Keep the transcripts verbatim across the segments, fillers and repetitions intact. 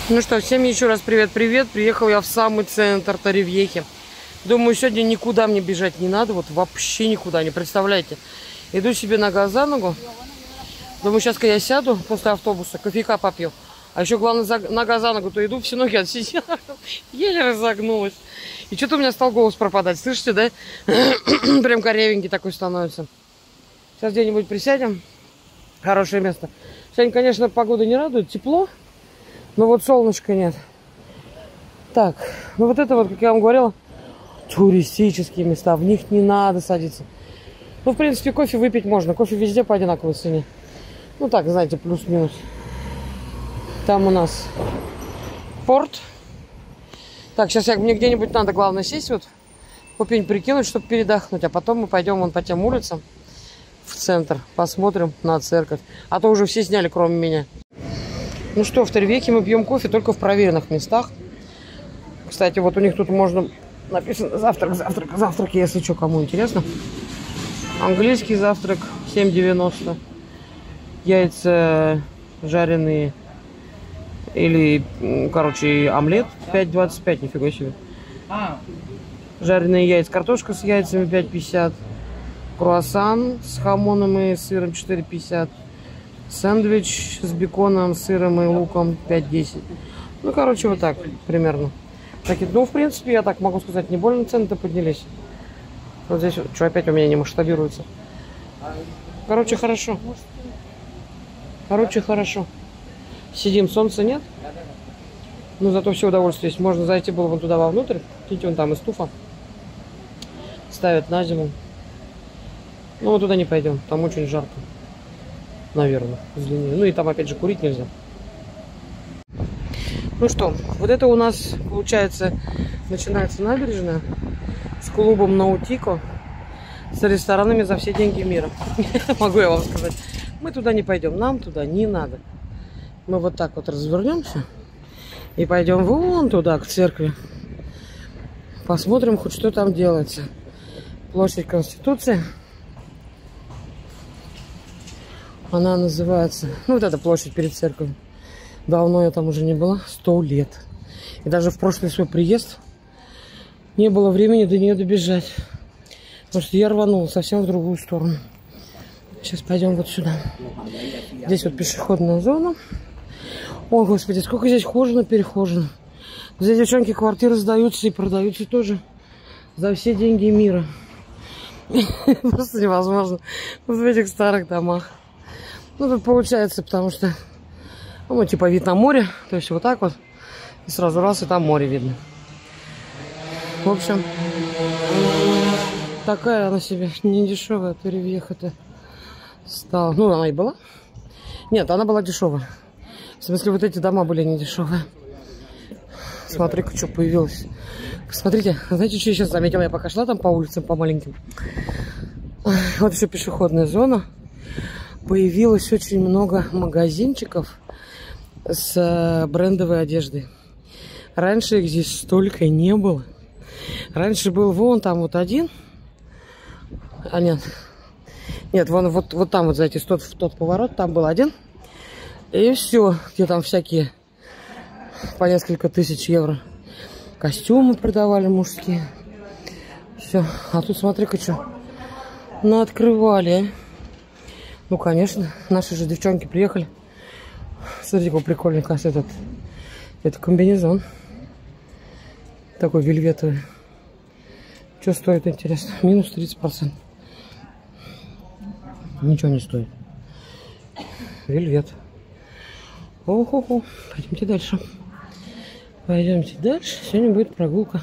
Ну что, всем еще раз привет-привет. Приехал я в самый центр Торревьехи. Думаю, сегодня никуда мне бежать не надо. Вот вообще никуда, не представляете. Иду себе нога за ногу. Думаю, сейчас, когда я сяду после автобуса, кофейка попью. А еще, главное, за, нога за ногу, то иду, все ноги отсидела. Еле разогнулась. И что-то у меня стал голос пропадать. Слышите, да? Прям корявенький такой становится. Сейчас где-нибудь присядем. Хорошее место. Сегодня, конечно, погода не радует. Тепло. Но вот солнышка нет. Так, ну вот это вот, как я вам говорила, туристические места. В них не надо садиться. Ну, в принципе, кофе выпить можно. Кофе везде по одинаковой цене. Ну, так, знаете, плюс-минус. Там у нас порт. Так, сейчас я, мне где-нибудь надо, главное, сесть вот, купить, прикинуть, чтобы передохнуть. А потом мы пойдем вон по тем улицам в центр. Посмотрим на церковь. А то уже все сняли, кроме меня. Ну что, в Торревьехе мы пьем кофе только в проверенных местах. Кстати, вот у них тут можно... Написано завтрак, завтрак, завтрак, если что, кому интересно. Английский завтрак семь девяносто. Яйца жареные. Или, короче, омлет пять двадцать пять, нифига себе. Жареные яйца, картошка с яйцами пять пятьдесят. Круассан с хамоном и сыром четыре пятьдесят. Сэндвич с беконом, сыром и луком пять десять. Ну, короче, вот так примерно. Так, ну, в принципе, я так могу сказать, не больно цены-то поднялись. Вот здесь, что опять у меня не масштабируется. Короче, хорошо. Короче, хорошо. Сидим, солнца нет. Но зато все удовольствие есть. Можно зайти было вон туда вовнутрь. Видите, вон там из туфа. Ставят на зиму. Но мы туда не пойдем. Там очень жарко. Наверное, длиннее. Ну и там опять же курить нельзя. Ну что, вот это у нас получается начинается набережная с клубом Наутико, с ресторанами за все деньги мира. Могу я вам сказать. Мы туда не пойдем, нам туда не надо. Мы вот так вот развернемся и пойдем вон туда, к церкви. Посмотрим, хоть что там делается. Площадь Конституции. Она называется... Ну, вот эта площадь перед церковью. Давно я там уже не была. Сто лет. И даже в прошлый свой приезд не было времени до нее добежать. Потому что я рванула совсем в другую сторону. Сейчас пойдем вот сюда. Здесь вот пешеходная зона. О, господи, сколько здесь хожено-перехожено. Здесь, девчонки, квартиры сдаются и продаются тоже за все деньги мира. Просто невозможно. Вот в этих старых домах. Ну, тут получается, потому что, ну, типа вид на море. То есть вот так вот. И сразу раз, и там море видно. В общем, такая она себе недешевая Торревьеха-то стала. Ну, она и была. Нет, она была дешевая. В смысле, вот эти дома были не дешевые. Смотри-ка, что появилось. Посмотрите, знаете, что я сейчас заметила? Я пока шла там по улицам, по маленьким. Вот еще пешеходная зона. Появилось очень много магазинчиков с брендовой одеждой. Раньше их здесь столько не было. Раньше был вон там вот один. А нет. Нет, вон вот, вот там вот, знаете, тот, тот поворот, там был один. И все, где там всякие по несколько тысяч евро. Костюмы продавали мужские. Все. А тут смотри-ка, что наоткрывали. Ну, конечно, наши же девчонки приехали. Смотрите, какой прикольный, кажется, этот, это комбинезон. Такой вельветовый. Что стоит, интересно? Минус тридцать процентов. Ничего не стоит. Вельвет. Ого-го. Пойдемте дальше. Пойдемте дальше. Сегодня будет прогулка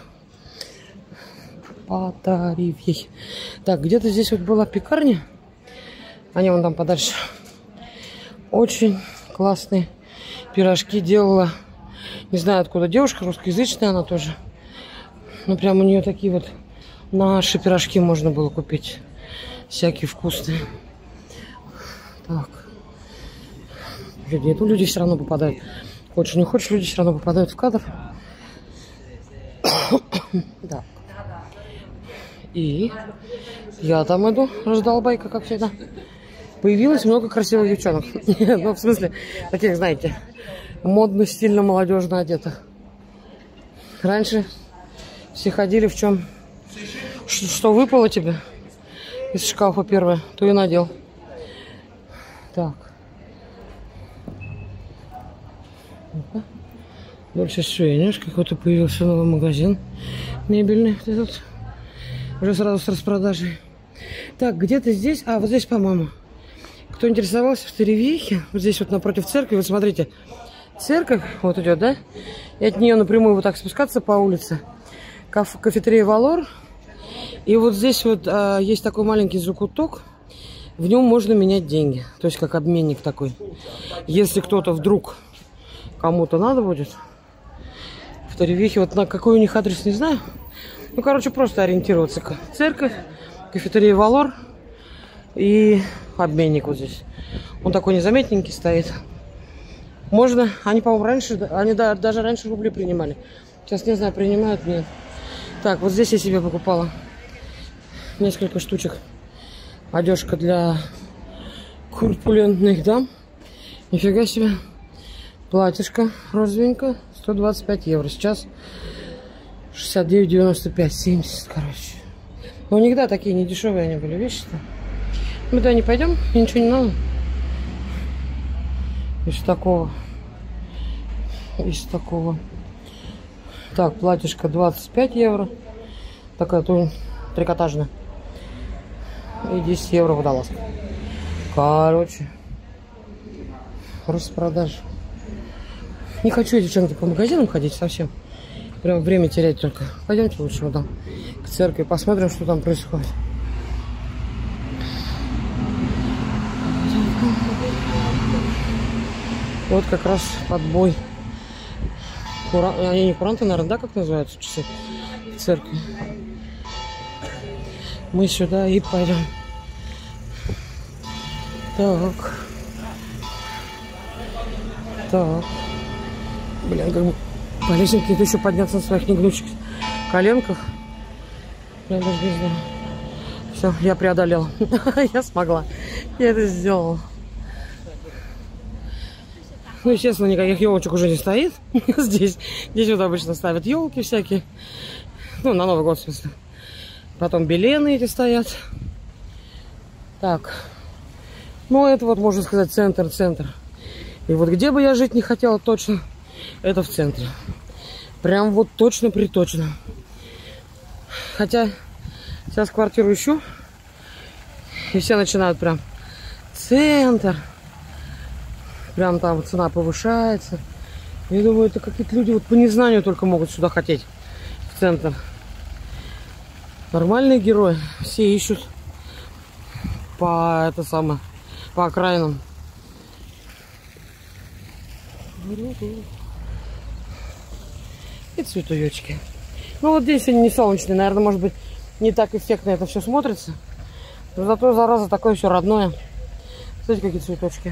по Торревьехе. Так, где-то здесь вот была пекарня. Они вон там подальше. Очень классные пирожки делала. Не знаю, откуда девушка, русскоязычная она тоже. Но прям у нее такие вот наши пирожки можно было купить. Всякие вкусные. Так. Люди, ну люди все равно попадают. Хочешь не хочешь, люди все равно попадают в кадр. Да. И я там иду, раздолбайка, как всегда. Появилось много красивых девчонок. Ну, в смысле, таких, знаете, модно, стильно, молодежно одетых. Раньше все ходили в чем... Что, что выпало тебе из шкафа первое, то и надел. Так. Дольше Швейниш. Какой-то появился новый магазин мебельный. Этот. Уже сразу с распродажей. Так, где-то здесь... А, вот здесь, по-моему. Кто интересовался в Торевьехе, вот здесь вот напротив церкви, вот смотрите. Церковь вот идет, да? И от нее напрямую вот так спускаться по улице. Каф кафетерия «Валор». И вот здесь вот а, есть такой маленький закуток. В нем можно менять деньги. То есть как обменник такой. Если кто-то вдруг кому-то надо будет. В Торевьехе, вот на какой у них адрес, не знаю. Ну, короче, просто ориентироваться. Церковь, кафетерия «Валор» и обменник вот здесь. Он такой незаметненький стоит. Можно, они, по-моему, раньше, они да, даже раньше рубли принимали. Сейчас не знаю, принимают, нет. Так, вот здесь я себе покупала несколько штучек. Одежка для корпулентных дам. Нифига себе. Платьишко розовенько, сто двадцать пять евро. Сейчас шестьдесят девять девяносто пять, семьдесят, короче. Но никогда такие не дешевые они были вещи-то. Мы туда не пойдем, и ничего не надо. Из такого. Из такого. Так, платьишко двадцать пять евро. Такая то трикотажная. И десять евро водолазка. Короче. Распродажа. Не хочу, девчонки, по магазинам ходить совсем. Прям время терять только. Пойдемте лучше вот там к церкви, посмотрим, что там происходит. Вот как раз подбой. Кура... Они не куранты, наверное, да, как называются часы в церкви. Мы сюда и пойдем. Так. Так. Блин, как бы по лесенке это еще подняться на своих негнущих коленках. Я даже не знаю. Все, я преодолела. Я смогла. Я это сделала. Ну, естественно, никаких елочек уже не стоит. Здесь. Здесь вот обычно ставят елки всякие. Ну, на Новый год, в смысле. Потом белены эти стоят. Так. Ну, это вот, можно сказать, центр-центр. И вот где бы я жить не хотела точно, это в центре. Прям вот точно-приточно. Хотя сейчас квартиру ищу. И все начинают прям центр. Прям там цена повышается. Я думаю, это какие-то люди вот по незнанию только могут сюда хотеть. В центр. Нормальные герои. Все ищут по это самое, по окраинам. И цветуёчки. Ну вот здесь они не солнечные. Наверное, может быть, не так эффектно это все смотрится. Но зато, зараза, такое все родное. Смотрите, какие цветочки.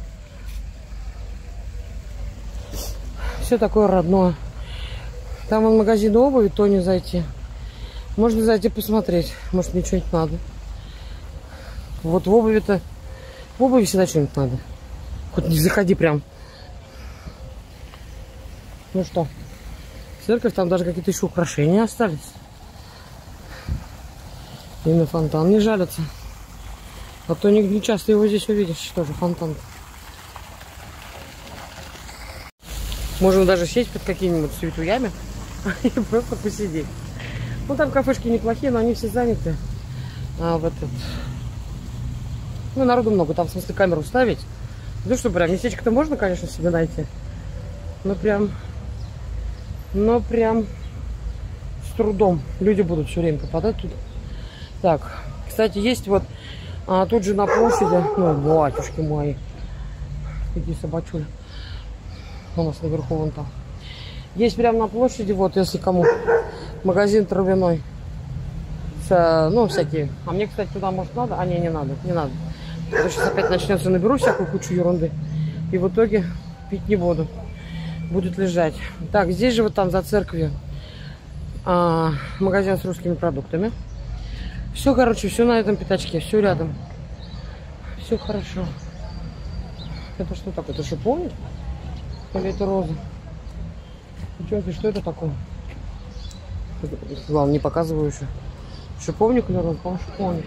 Все такое родное. Там вон магазин обуви, то не зайти. Можно зайти посмотреть. Может, мне что-нибудь надо. Вот в обуви-то... В обуви всегда что-нибудь надо. Хоть не заходи прям. Ну что, церковь, там даже какие-то еще украшения остались. И на фонтан не жалятся. А то не, не часто его здесь увидишь, тоже фонтан. Можно даже сесть под какими-нибудь цветуями и просто посидеть. Ну там кафешки неплохие, но они все заняты. А в этот... Ну народу много, там в смысле камеру ставить. Ну что, прям местечко-то можно, конечно, себе найти. Но прям... Но прям с трудом. Люди будут все время попадать туда. Так, кстати, есть вот а, тут же на площади, ну, батюшки мои, какие собачули. У нас наверху вон там. Есть прямо на площади, вот, если кому, магазин травяной. С, ну, всякие. А мне, кстати, туда, может, надо? А, не, не надо, не надо. Потому что сейчас опять начнется, наберу всякую кучу ерунды. И в итоге пить не буду. Будет лежать. Так, здесь же вот там за церковью а, магазин с русскими продуктами. Все, короче, все на этом пятачке, все рядом. Все хорошо. Это что такое? Это что, помнишь? Или это роза? Девчонки, что это такое? Главное, не показываю еще. Шиповник или роза? По-моему, шиповник.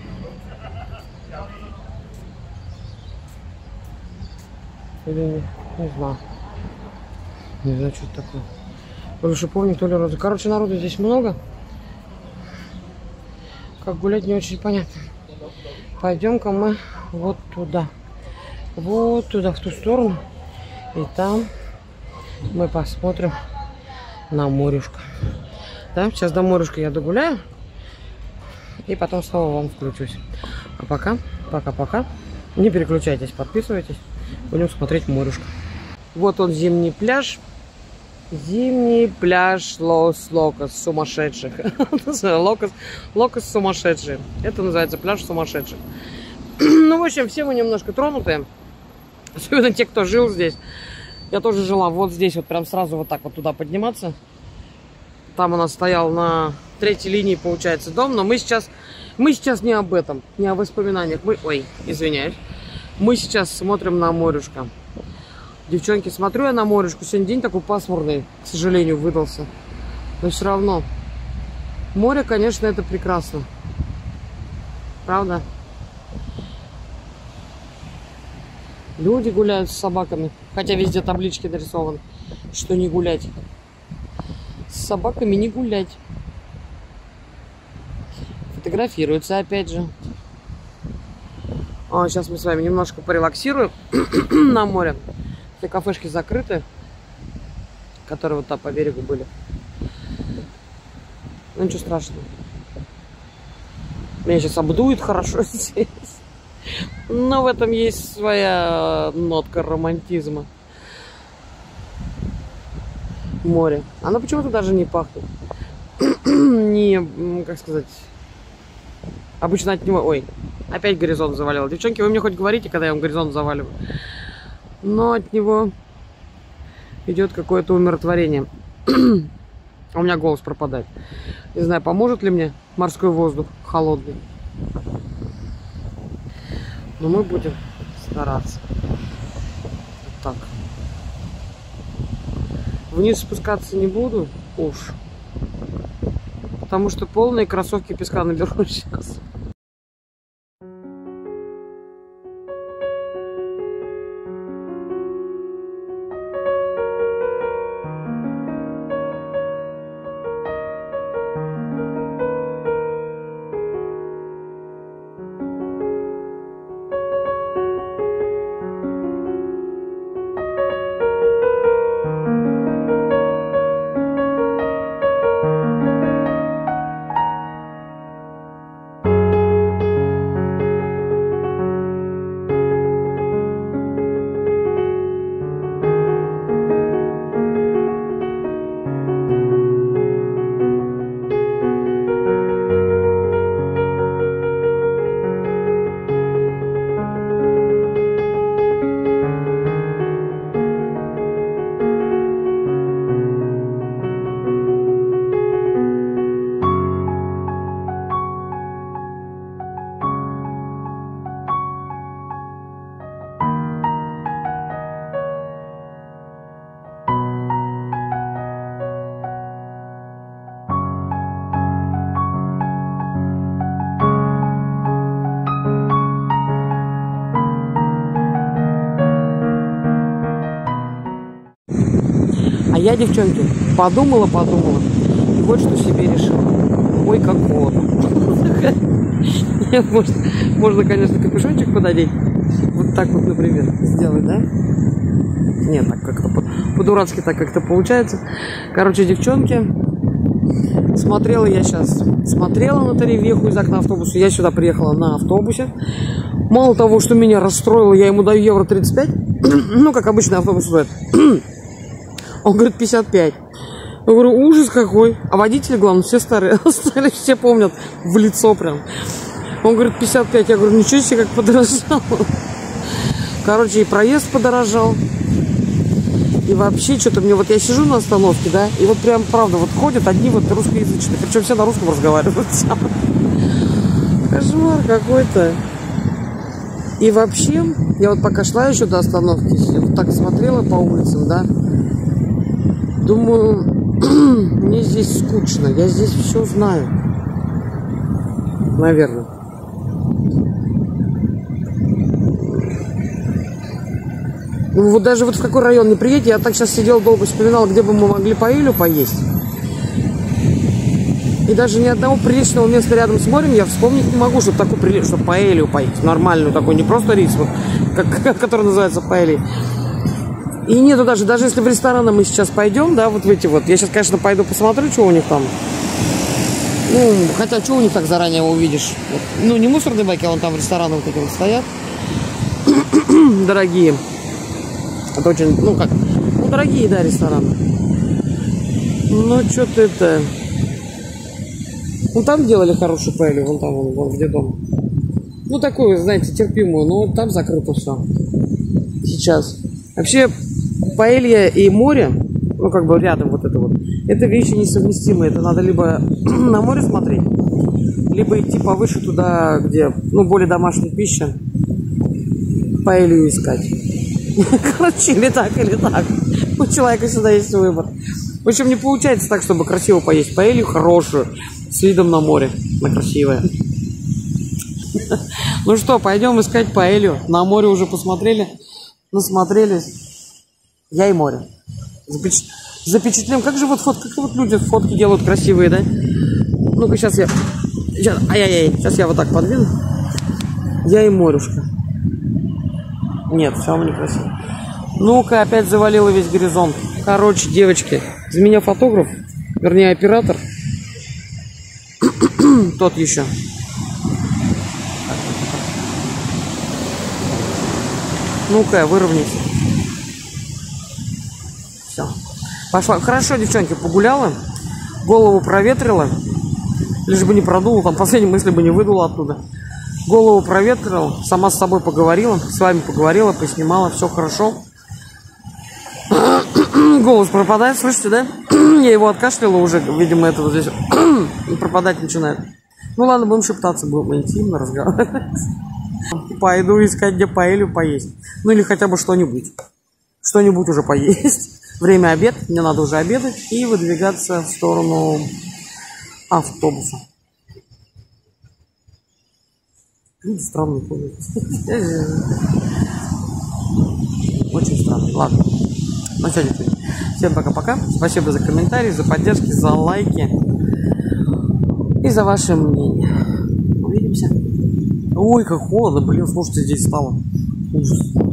Или не, не знаю. Не знаю, что это такое. То ли шиповник, то ли роза. Короче, народу здесь много. Как гулять, не очень понятно. Пойдем-ка мы вот туда. Вот туда, в ту сторону. И там мы посмотрим на морюшко. Да, сейчас до морюшка я догуляю. И потом снова вам включусь. А пока, пока-пока. Не переключайтесь, подписывайтесь. Будем смотреть морюшко. Вот он, зимний пляж. Зимний пляж Лос-Локос сумасшедших. Локос, Локос сумасшедшие. Это называется пляж сумасшедших. Ну, в общем, все мы немножко тронутые. Особенно те, кто жил здесь. Я тоже жила вот здесь, вот прям сразу вот так вот туда подниматься. Там у нас стоял на третьей линии, получается, дом. Но мы сейчас, мы сейчас не об этом, не о воспоминаниях. Мы, ой, извиняюсь. Мы сейчас смотрим на морюшко. Девчонки, смотрю я на морюшку. Сегодня день такой пасмурный, к сожалению, выдался. Но все равно. Море, конечно, это прекрасно. Правда? Люди гуляют с собаками. Хотя везде таблички нарисованы, что не гулять. С собаками не гулять. Фотографируются опять же. А, сейчас мы с вами немножко порелаксируем на море. Все кафешки закрыты, которые вот там по берегу были. Ну ничего страшного. Меня сейчас обдует хорошо здесь. Но в этом есть своя нотка романтизма. Море. Оно почему-то даже не пахнет. Не, как сказать... Обычно от него... Ой, опять горизонт завалил. Девчонки, вы мне хоть говорите, когда я вам горизонт заваливаю. Но от него идет какое-то умиротворение. У меня голос пропадает. Не знаю, поможет ли мне морской воздух холодный. Но мы будем стараться. Вот так. Вниз спускаться не буду уж. Потому что полные кроссовки песка наберу сейчас. А я, девчонки, подумала, подумала. И вот что себе решила. Ой, как холодно. Можно, можно, конечно, капюшончик пододеть. Вот так вот, например, сделать, да? Нет, так как-то по-дурацки так как-то получается. Короче, девчонки, смотрела я сейчас, смотрела на Торревьеху из окна автобуса. Я сюда приехала на автобусе. Мало того, что меня расстроило, я ему даю евро тридцать пять. Ну, как обычно автобус стоит. Он говорит, пятьдесят пять. Я говорю, ужас какой. А водители, главное, все старые. Остались, все помнят в лицо прям. Он говорит, пятьдесят пять. Я говорю, ничего себе, как подорожало. Короче, и проезд подорожал. И вообще, что-то мне... Вот я сижу на остановке, да, и вот прям, правда, вот ходят одни вот русскоязычные. Причем все на русском разговаривают. Кошмар какой-то. И вообще, я вот пока шла еще до остановки, вот так смотрела по улицам, да, Думаю, мне здесь скучно. Я здесь все знаю. Наверное. Ну вот даже вот в какой район не приедете, я так сейчас сидел долго вспоминал, где бы мы могли паэлью поесть. И даже ни одного приличного места рядом с морем я вспомнить не могу, чтобы такую приличную, чтобы паэлью поесть. Нормальную такую, не просто рис, вот, как, который называется паэльей. И нету даже, даже если в рестораны мы сейчас пойдем, да, вот в эти вот. Я сейчас, конечно, пойду посмотрю, что у них там. Ну, хотя, что у них так заранее увидишь. Вот. Ну, не мусорные баки, а вон там рестораны вот эти вот стоят. Дорогие. Это очень, ну как, ну дорогие, да, рестораны. Ну, что-то это... Ну, там делали хорошую паэлью, вон там, вон, вон где дом. Ну, такую, знаете, терпимую, но там закрыто все. Сейчас. Вообще, паэлья и море, ну, как бы рядом вот это вот, это вещи несовместимые. Это надо либо на море смотреть, либо идти повыше туда, где, ну, более домашняя пища, паэлью искать. Короче, или так, или так. У человека всегда есть выбор. В общем, не получается так, чтобы красиво поесть паэлью хорошую, с видом на море, на красивое. Ну что, пойдем искать паэлью. На море уже посмотрели, насмотрелись. Я и море. Запеч... Запечатлем. Как же вот фотки, как вот люди фотки делают красивые, да? Ну-ка, сейчас я... Сейчас... Ай-яй-яй. Сейчас я вот так подвину. Я и морюшка. Нет, все равно некрасиво. Ну-ка, опять завалило весь горизонт. Короче, девочки, из меня фотограф, вернее, оператор. Тот еще. Ну-ка, выровняйся. Все. Пошла. Хорошо, девчонки, погуляла. Голову проветрила. Лишь бы не продуло. Там последние мысли бы не выдуло оттуда. Голову проветрила. Сама с собой поговорила. С вами поговорила, поснимала. Все хорошо. Голос пропадает, слышите, да? Я его откашляла уже, видимо, это вот здесь пропадать начинает. Ну ладно, будем шептаться, будем интимно разговаривать. Пойду искать, где паэлью поесть. Ну или хотя бы что-нибудь. Что-нибудь уже поесть. Время обед, мне надо уже обедать и выдвигаться в сторону автобуса. Люди странные ходят. Очень странно. Ладно. Ну все, девчонки. Всем пока-пока. Спасибо за комментарии, за поддержки, за лайки и за ваше мнение. Увидимся. Ой, как холодно, блин, слушайте, здесь стало. Ужас.